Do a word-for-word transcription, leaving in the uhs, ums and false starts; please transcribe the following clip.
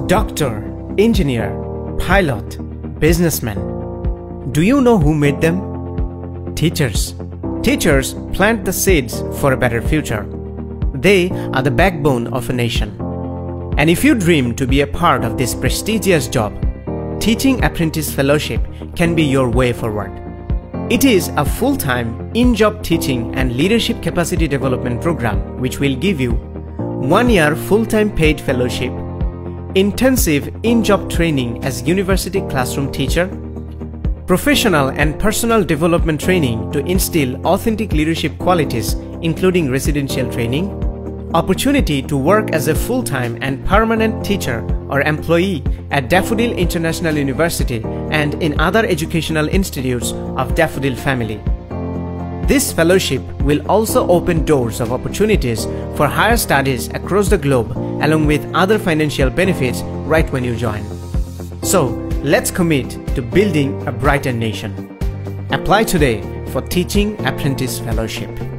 Doctor, engineer, pilot, businessman. Do you know who made them? Teachers. Teachers plant the seeds for a better future. They are the backbone of a nation. And if you dream to be a part of this prestigious job, Teaching Apprentice Fellowship can be your way forward. It is a full-time, in-job teaching and leadership capacity development program which will give you one-year full-time paid fellowship, intensive in-job training as university classroom teacher, professional and personal development training to instill authentic leadership qualities including residential training, opportunity to work as a full-time and permanent teacher or employee at Daffodil International University and in other educational institutes of Daffodil family. This fellowship will also open doors of opportunities for higher studies across the globe along with other financial benefits right when you join. So, let's commit to building a brighter nation. Apply today for Teaching Apprentice Fellowship.